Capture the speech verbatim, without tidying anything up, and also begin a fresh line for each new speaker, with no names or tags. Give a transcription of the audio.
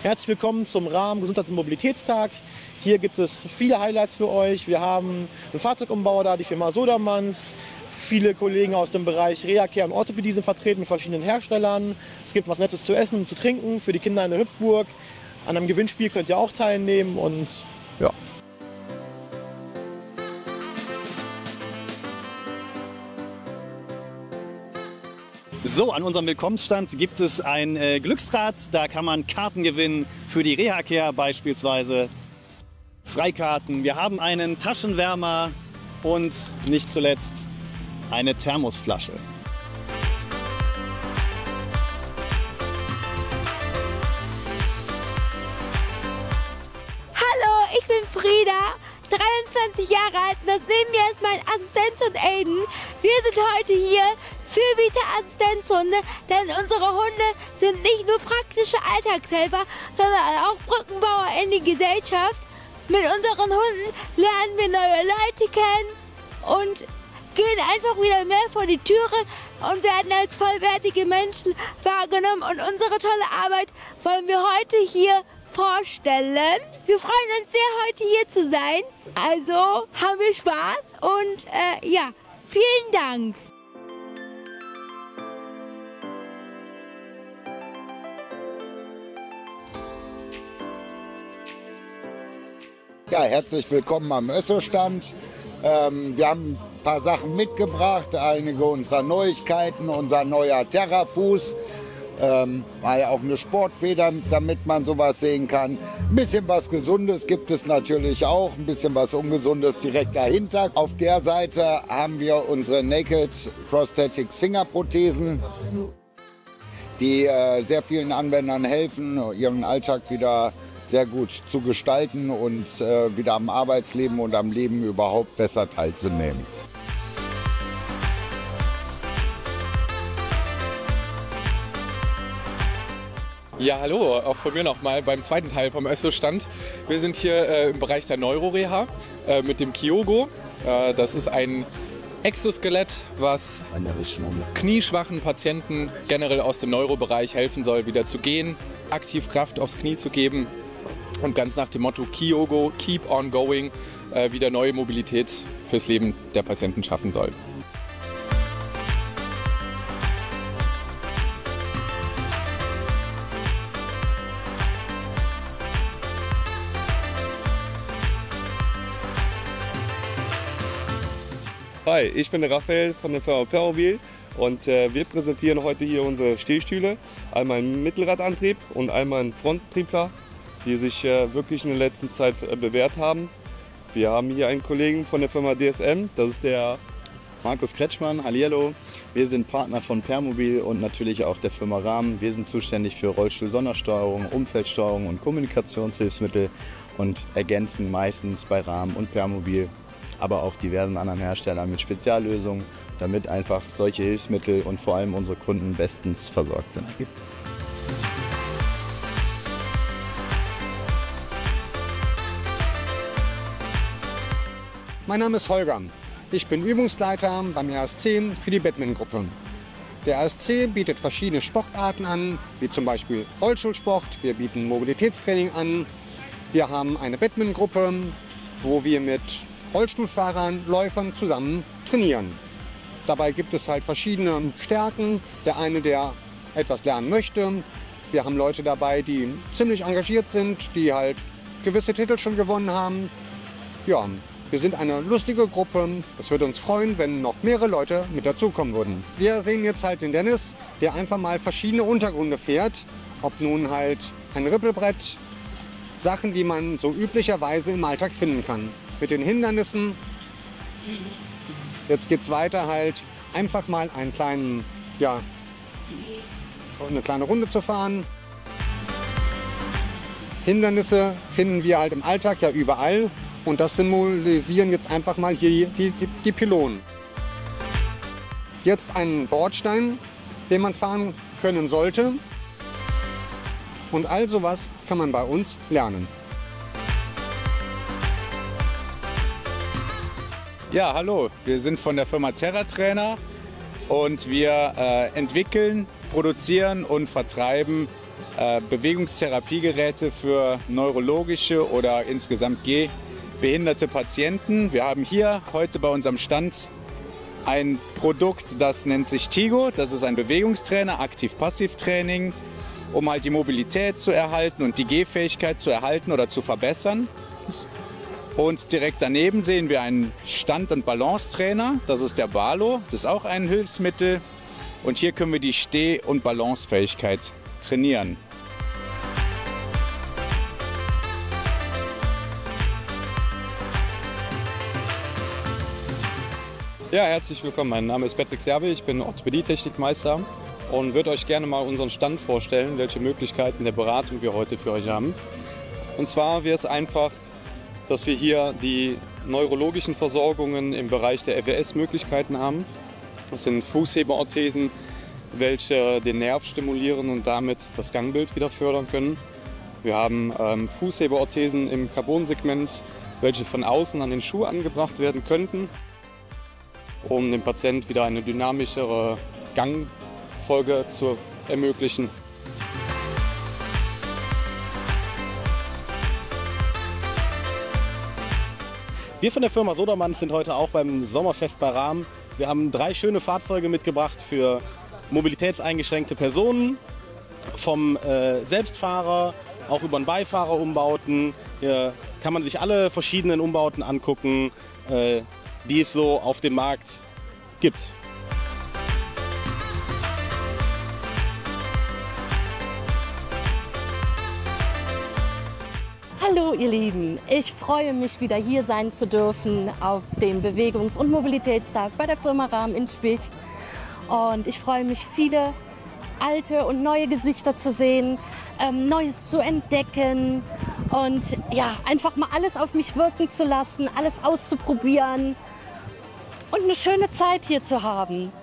Herzlich willkommen zum Rahmen Gesundheits- und Mobilitätstag. Hier gibt es viele Highlights für euch. Wir haben einen Fahrzeugumbauer da, die Firma Sodermanns. Viele Kollegen aus dem Bereich Reha-Care und Orthopädie sind vertreten mit verschiedenen Herstellern. Es gibt was Nettes zu essen und zu trinken für die Kinder in der Hüpfburg. An einem Gewinnspiel könnt ihr auch teilnehmen und ja.
So, an unserem Willkommensstand gibt es ein äh, Glücksrad. Da kann man Karten gewinnen für die Reha-Care beispielsweise. Freikarten. Wir haben einen Taschenwärmer und nicht zuletzt eine Thermosflasche.
Hallo, ich bin Frieda, dreiundzwanzig Jahre alt und das neben mir ist mein Assistenz und Aiden. Wir sind heute hier Fürbiete-Assistenzhunde, denn unsere Hunde sind nicht nur praktische Alltagshelfer, sondern auch Brückenbauer in die Gesellschaft. Mit unseren Hunden lernen wir neue Leute kennen und gehen einfach wieder mehr vor die Türe und werden als vollwertige Menschen wahrgenommen. Und unsere tolle Arbeit wollen wir heute hier vorstellen. Wir freuen uns sehr, heute hier zu sein. Also haben wir Spaß und äh, ja, vielen Dank.
Ja, herzlich willkommen am Össo-Stand. Ähm, wir haben ein paar Sachen mitgebracht, einige unserer Neuigkeiten, unser neuer Terrafuß, ähm, mal auch eine Sportfeder, damit man sowas sehen kann. Ein bisschen was Gesundes gibt es natürlich auch, ein bisschen was Ungesundes direkt dahinter. Auf der Seite haben wir unsere Naked Prosthetics Fingerprothesen, die äh, sehr vielen Anwendern helfen, ihren Alltag wieder sehr gut zu gestalten und äh, wieder am Arbeitsleben und am Leben überhaupt besser teilzunehmen.
Ja, hallo, auch von mir nochmal beim zweiten Teil vom Össo-Stand. Wir sind hier äh, im Bereich der Neuroreha äh, mit dem Kyogo. Äh, das ist ein Exoskelett, was knieschwachen Patienten generell aus dem Neurobereich helfen soll, wieder zu gehen, aktiv Kraft aufs Knie zu geben. Und ganz nach dem Motto Kyogo, Keep on Going, äh, wieder neue Mobilität fürs Leben der Patienten schaffen soll.
Hi, ich bin der Raphael von der Firma Permobil und äh, wir präsentieren heute hier unsere Stehstühle. Einmal einen Mittelradantrieb und einmal einen Fronttriebler, die sich äh, wirklich in der letzten Zeit äh, bewährt haben. Wir haben hier einen Kollegen von der Firma D S M, das ist der
Markus Kretschmann, hallihallo. Wir sind Partner von Permobil und natürlich auch der Firma Rahmen. Wir sind zuständig für Rollstuhl-Sondersteuerung, Umfeldsteuerung und Kommunikationshilfsmittel und ergänzen meistens bei Rahmen und Permobil, aber auch diversen anderen Herstellern mit Speziallösungen, damit einfach solche Hilfsmittel und vor allem unsere Kunden bestens versorgt sind.
Mein Name ist Holger. Ich bin Übungsleiter beim R S C für die Badminton-Gruppe. Der R S C bietet verschiedene Sportarten an, wie zum Beispiel Rollstuhlsport. Wir bieten Mobilitätstraining an. Wir haben eine Badminton-Gruppe, wo wir mit Rollstuhlfahrern, Läufern zusammen trainieren. Dabei gibt es halt verschiedene Stärken. Der eine, der etwas lernen möchte. Wir haben Leute dabei, die ziemlich engagiert sind, die halt gewisse Titel schon gewonnen haben. Ja, wir sind eine lustige Gruppe. Es würde uns freuen, wenn noch mehrere Leute mit dazukommen würden. Wir sehen jetzt halt den Dennis, der einfach mal verschiedene Untergründe fährt. Ob nun halt ein Rippelbrett, Sachen, die man so üblicherweise im Alltag finden kann. Mit den Hindernissen. Jetzt geht es weiter halt einfach mal einen kleinen, ja, eine kleine Runde zu fahren. Hindernisse finden wir halt im Alltag ja überall. Und das symbolisieren jetzt einfach mal hier die, die, die Pylonen. Jetzt einen Bordstein, den man fahren können sollte. Und all sowas kann man bei uns lernen.
Ja, hallo, wir sind von der Firma Terra Trainer und wir äh, entwickeln produzieren und vertreiben äh, Bewegungstherapiegeräte für neurologische oder insgesamt gehbehinderte Patienten. Wir haben hier heute bei unserem Stand ein Produkt, das nennt sich Tigo. Das ist ein Bewegungstrainer, Aktiv-Passiv-Training, um halt die Mobilität zu erhalten und die Gehfähigkeit zu erhalten oder zu verbessern. Und direkt daneben sehen wir einen Stand- und Balancetrainer. Das ist der Balo. Das ist auch ein Hilfsmittel. Und hier können wir die Steh- und Balancefähigkeit trainieren.
Ja, herzlich willkommen. Mein Name ist Patrick Serve, ich bin Orthopädie-Technikmeister und würde euch gerne mal unseren Stand vorstellen, welche Möglichkeiten der Beratung wir heute für euch haben. Und zwar wäre es einfach, dass wir hier die neurologischen Versorgungen im Bereich der F W S-Möglichkeiten haben. Das sind Fußhebeorthesen, welche den Nerv stimulieren und damit das Gangbild wieder fördern können. Wir haben ähm, Fußhebeorthesen im Carbon-Segment, welche von außen an den Schuh angebracht werden könnten, um dem Patient wieder eine dynamischere Gangfolge zu ermöglichen.
Wir von der Firma Sodermanns sind heute auch beim Sommerfest bei Rahm. Wir haben drei schöne Fahrzeuge mitgebracht für mobilitätseingeschränkte Personen, vom äh, Selbstfahrer, auch über den Beifahrer Umbauten. Hier kann man sich alle verschiedenen Umbauten angucken, äh, die es so auf dem Markt gibt.
Hallo ihr Lieben, ich freue mich wieder hier sein zu dürfen auf dem Bewegungs- und Mobilitätstag bei der Firma Rahm in Spich. Und ich freue mich, viele alte und neue Gesichter zu sehen, ähm, Neues zu entdecken und ja, einfach mal alles auf mich wirken zu lassen, alles auszuprobieren und eine schöne Zeit hier zu haben.